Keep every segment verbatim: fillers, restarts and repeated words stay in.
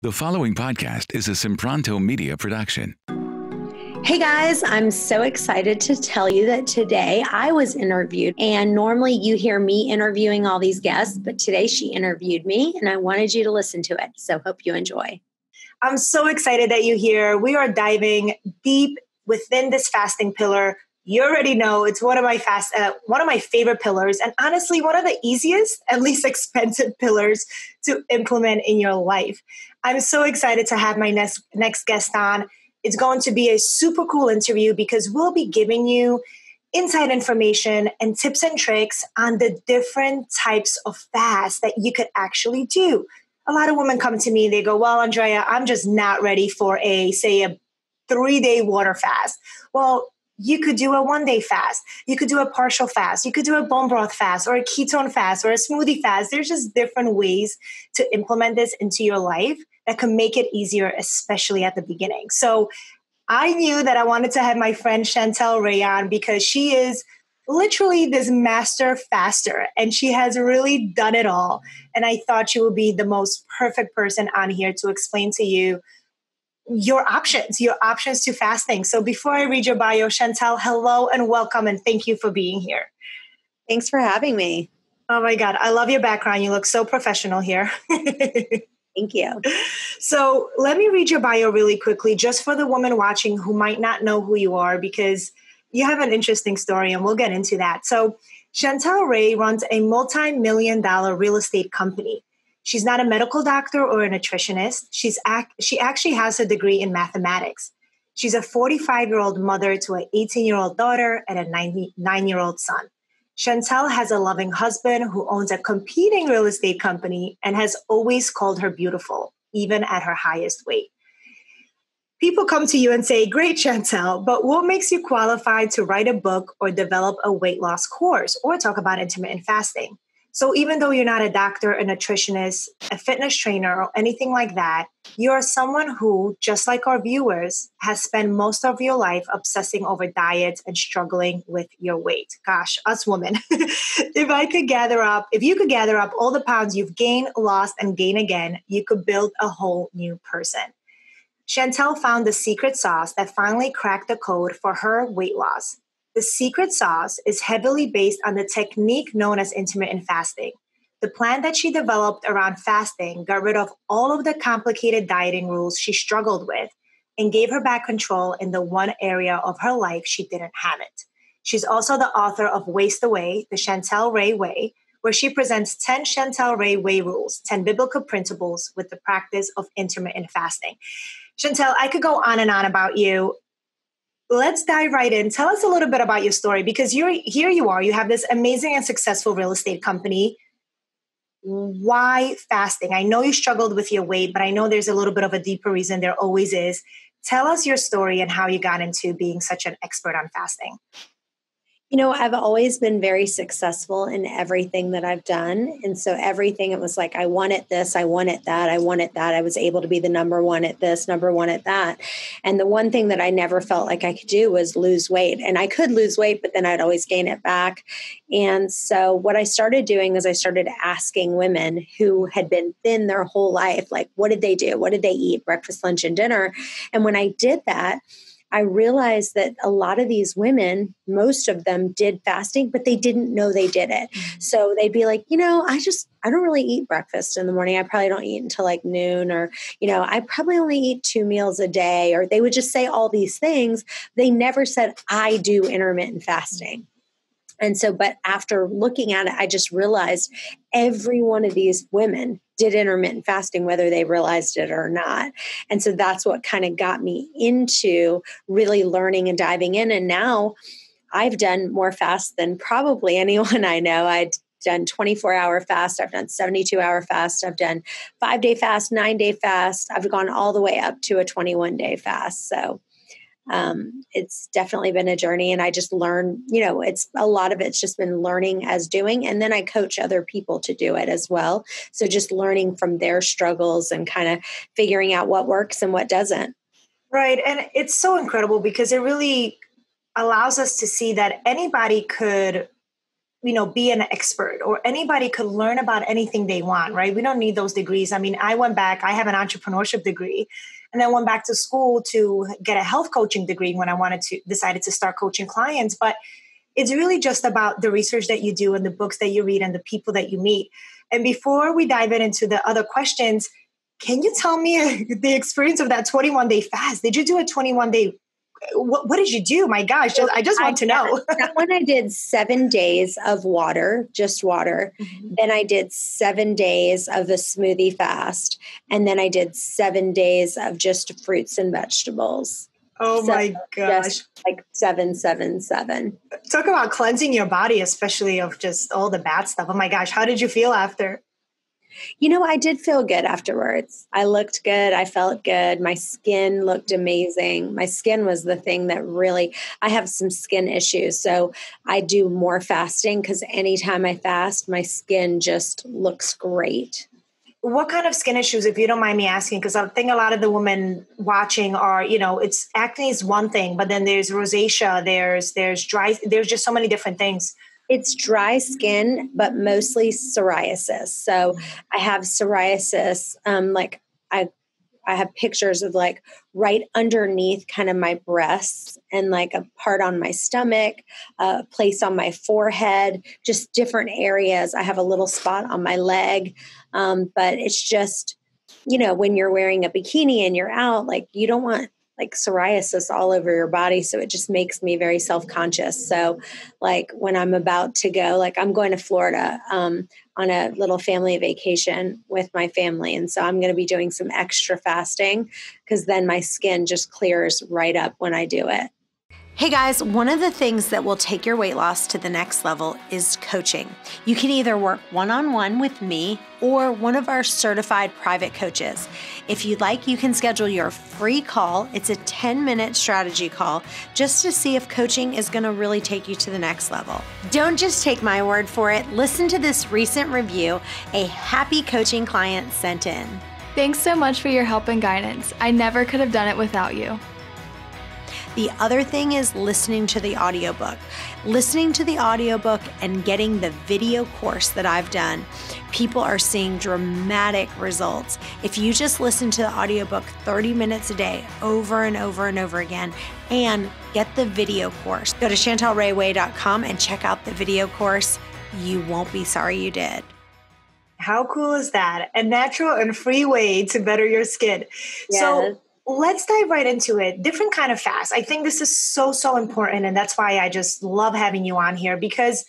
The following podcast is a Sempronto Media production. Hey guys, I'm so excited to tell you that today I was interviewed, and normally you hear me interviewing all these guests, but today she interviewed me and I wanted you to listen to it. So hope you enjoy. I'm so excited that you're here. We are diving deep within this fasting pillar. You already know it's one of my fast, uh, one of my favorite pillars, and honestly, one of the easiest and least expensive pillars to implement in your life. I'm so excited to have my next next guest on. It's going to be a super cool interview because we'll be giving you inside information and tips and tricks on the different types of fasts that you could actually do. A lot of women come to me, they go, well, Andrea, I'm just not ready for a, say, a three-day water fast. Well, you could do a one-day fast. You could do a partial fast. You could do a bone broth fast or a ketone fast or a smoothie fast. There's just different ways to implement this into your life that can make it easier, especially at the beginning. So I knew that I wanted to have my friend Chantel Ray on because she is literally this master faster and she has really done it all. And I thought she would be the most perfect person on here to explain to you your options, your options to fasting. So before I read your bio, Chantel, hello and welcome, and thank you for being here. Thanks for having me. Oh my God, I love your background. You look so professional here. Thank you. So let me read your bio really quickly, just for the women watching who might not know who you are, because you have an interesting story and we'll get into that. So Chantel Ray runs a multi-million dollar real estate company. She's not a medical doctor or a nutritionist. She's ac- she actually has a degree in mathematics. She's a forty-five-year-old mother to an eighteen-year-old daughter and a ninety-nine-year-old son. Chantel has a loving husband who owns a competing real estate company and has always called her beautiful, even at her highest weight. People come to you and say, great, Chantel, but what makes you qualified to write a book or develop a weight loss course or talk about intermittent fasting? So even though you're not a doctor, a nutritionist, a fitness trainer, or anything like that, you're someone who, just like our viewers, has spent most of your life obsessing over diets and struggling with your weight. Gosh, us women. If I could gather up, if you could gather up all the pounds you've gained, lost, and gained again, you could build a whole new person. Chantel found the secret sauce that finally cracked the code for her weight loss. The secret sauce is heavily based on the technique known as intermittent fasting. The plan that she developed around fasting got rid of all of the complicated dieting rules she struggled with and gave her back control in the one area of her life she didn't have it. She's also the author of Waste Away, the Chantel Ray Way, where she presents ten Chantel Ray Way rules, ten biblical principles with the practice of intermittent fasting. Chantel, I could go on and on about you. Let's dive right in. Tell us a little bit about your story, because you're here you are. You have this amazing and successful real estate company. Why fasting? I know you struggled with your weight, but I know there's a little bit of a deeper reason. There always is. Tell us your story and how you got into being such an expert on fasting. You know, I've always been very successful in everything that I've done. And so everything, it was like, I wanted this, I wanted that, I wanted that. I was able to be the number one at this, number one at that. And the one thing that I never felt like I could do was lose weight. And I could lose weight, but then I'd always gain it back. And so what I started doing is I started asking women who had been thin their whole life, like, what did they do? What did they eat? Breakfast, lunch, and dinner. And when I did that, I realized that a lot of these women, most of them did fasting, but they didn't know they did it. Mm-hmm. So they'd be like, you know, I just, I don't really eat breakfast in the morning. I probably don't eat until like noon, or, you know, I probably only eat two meals a day, or they would just say all these things. They never said, I do intermittent fasting. And so, but after looking at it, I just realized every one of these women did intermittent fasting, whether they realized it or not. And so that's what kind of got me into really learning and diving in. And now I've done more fasts than probably anyone I know. I'd done twenty-four hour fast. I've done seventy-two hour fast. I've done five day fast, nine day fast. I've gone all the way up to a twenty-one day fast. So Um, it's definitely been a journey, and I just learn, you know, it's a lot of it's just been learning as doing. And then I coach other people to do it as well. So just learning from their struggles and kind of figuring out what works and what doesn't. Right. And it's so incredible because it really allows us to see that anybody could you know, be an expert, or anybody could learn about anything they want, right? We don't need those degrees. I mean, I went back, I have an entrepreneurship degree, and then went back to school to get a health coaching degree when I wanted to, decided to start coaching clients. But it's really just about the research that you do and the books that you read and the people that you meet. And before we dive in into the other questions, can you tell me the experience of that twenty-one day fast? Did you do a twenty-one day? What, what did you do? My gosh, just, I just want I, to know. That one I did seven days of water, just water. Mm-hmm. Then I did seven days of the smoothie fast. And then I did seven days of just fruits and vegetables. Oh so my gosh. Just like seven, seven, seven. Talk about cleansing your body, especially of just all the bad stuff. Oh my gosh. How did you feel after? You know, I did feel good afterwards. I looked good. I felt good. My skin looked amazing. My skin was the thing that really, I have some skin issues. So I do more fasting because anytime I fast, my skin just looks great. What kind of skin issues, if you don't mind me asking? Because I think a lot of the women watching are, you know, it's acne is one thing, but then there's rosacea, there's there's dry, there's just so many different things. It's dry skin, but mostly psoriasis. So I have psoriasis, um, like I I have pictures of like right underneath kind of my breasts and like a part on my stomach, a place on my forehead, just different areas. I have a little spot on my leg. Um, but it's just, you know, when you're wearing a bikini and you're out, like you don't want like psoriasis all over your body. So it just makes me very self-conscious. So like when I'm about to go, like I'm going to Florida um, on a little family vacation with my family. And so I'm going to be doing some extra fasting because then my skin just clears right up when I do it. Hey guys, one of the things that will take your weight loss to the next level is coaching. You can either work one-on-one with me or one of our certified private coaches. If you'd like, you can schedule your free call. It's a ten minute strategy call just to see if coaching is going to really take you to the next level. Don't just take my word for it. Listen to this recent review a happy coaching client sent in. Thanks so much for your help and guidance. I never could have done it without you. The other thing is listening to the audiobook. Listening to the audiobook and getting the video course that I've done, people are seeing dramatic results. If you just listen to the audiobook thirty minutes a day over and over and over again and get the video course, go to chantel ray way dot com and check out the video course. You won't be sorry you did. How cool is that? A natural and free way to better your skin. Yes. So let's dive right into it. Different kind of fast. I think this is so, so important. And that's why I just love having you on here because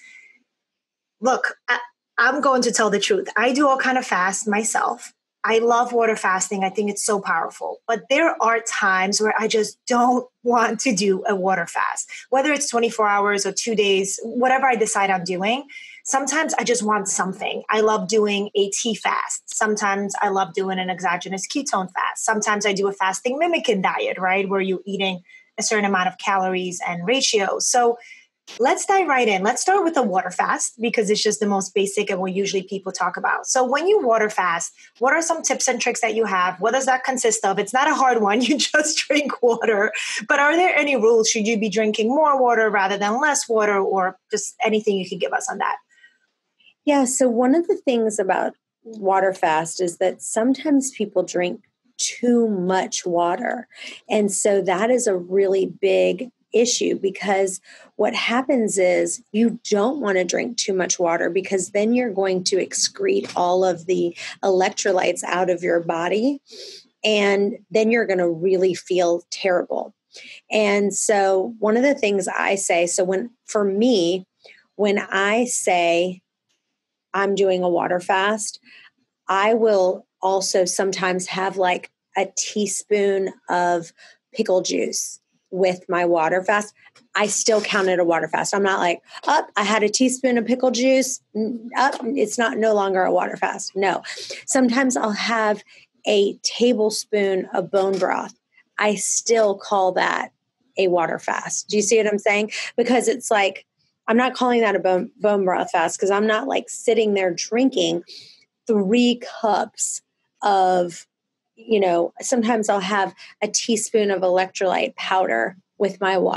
look, I, I'm going to tell the truth. I do all kind of fast myself. I love water fasting. I think it's so powerful. But there are times where I just don't want to do a water fast, whether it's twenty-four hours or two days, whatever I decide I'm doing. Sometimes I just want something. I love doing a tea fast. Sometimes I love doing an exogenous ketone fast. Sometimes I do a fasting mimicking diet, right? Where you're eating a certain amount of calories and ratios. So let's dive right in. Let's start with the water fast because it's just the most basic and what usually people talk about. So when you water fast, what are some tips and tricks that you have? What does that consist of? It's not a hard one. You just drink water. But are there any rules? Should you be drinking more water rather than less water or just anything you could give us on that? Yeah. So one of the things about water fast is that sometimes people drink too much water. And so that is a really big issue because what happens is you don't want to drink too much water because then you're going to excrete all of the electrolytes out of your body. And then you're going to really feel terrible. And so one of the things I say, so when, for me, when I say, I'm doing a water fast, I will also sometimes have like a teaspoon of pickle juice with my water fast. I still count it a water fast. I'm not like, up, oh, I had a teaspoon of pickle juice. Up, oh, it's not no longer a water fast. No. Sometimes I'll have a tablespoon of bone broth. I still call that a water fast. Do you see what I'm saying? Because it's like, I'm not calling that a bone, bone broth fast because I'm not like sitting there drinking three cups of, you know, sometimes I'll have a teaspoon of electrolyte powder with my water.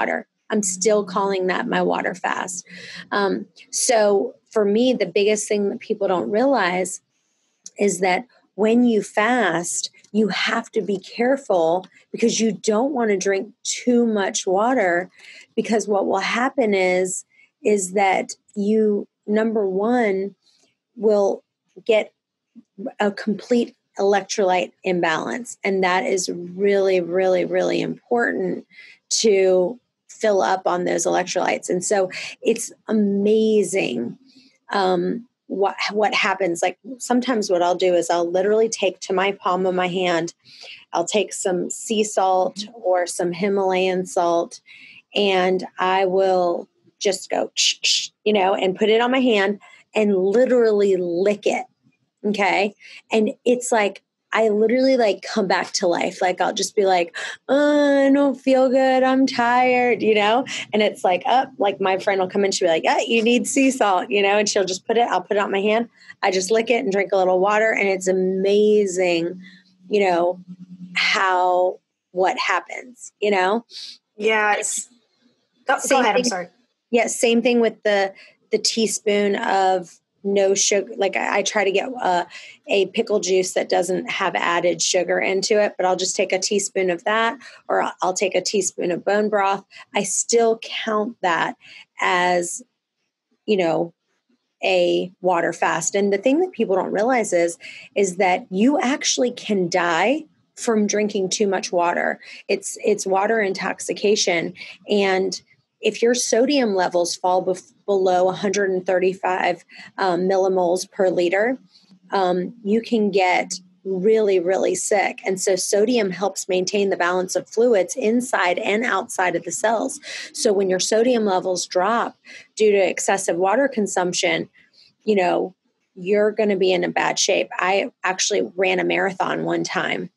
I'm still calling that my water fast. Um, so for me, the biggest thing that people don't realize is that when you fast, you have to be careful because you don't want to drink too much water, because what will happen is, is that you, number one, will get a complete electrolyte imbalance. And that is really, really, really important to fill up on those electrolytes. And so it's amazing um, what what happens. Like sometimes what I'll do is I'll literally take to my palm of my hand, I'll take some sea salt or some Himalayan salt, and I will just go, you know, and put it on my hand and literally lick it. Okay. And it's like, I literally like come back to life. Like I'll just be like, oh, I don't feel good. I'm tired, you know? And it's like, up, oh, like my friend will come in, she'll be like, yeah, you need sea salt, you know? And she'll just put it, I'll put it on my hand. I just lick it and drink a little water. And it's amazing, you know, how, what happens, you know? Yes. Go, go ahead. Thing, I'm sorry. Yeah. Same thing with the, the teaspoon of no sugar. Like I, I try to get uh, a pickle juice that doesn't have added sugar into it, but I'll just take a teaspoon of that, or I'll, I'll take a teaspoon of bone broth. I still count that as, you know, a water fast. And the thing that people don't realize is, is that you actually can die from drinking too much water. It's, it's water intoxication. And if your sodium levels fall bef- below one hundred thirty-five um, millimoles per liter, um, you can get really, really sick. And so sodium helps maintain the balance of fluids inside and outside of the cells. So when your sodium levels drop due to excessive water consumption, you know, you're going to be in a bad shape. I actually ran a marathon one time,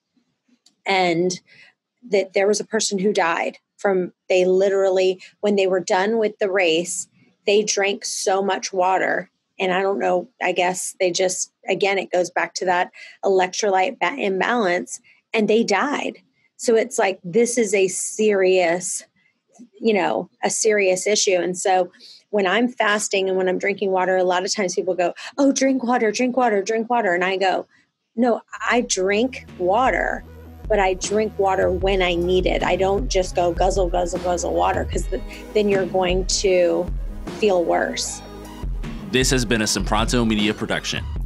and that there was a person who died from, they literally, when they were done with the race, they drank so much water. And I don't know, I guess they just, again, it goes back to that electrolyte ba- imbalance, and they died. So it's like, this is a serious, you know, a serious issue. And so when I'm fasting and when I'm drinking water, a lot of times people go, oh, drink water, drink water, drink water. And I go, no, I drink water, but I drink water when I need it. I don't just go guzzle, guzzle, guzzle water, because the, then you're going to feel worse. This has been a Sempronto Media production.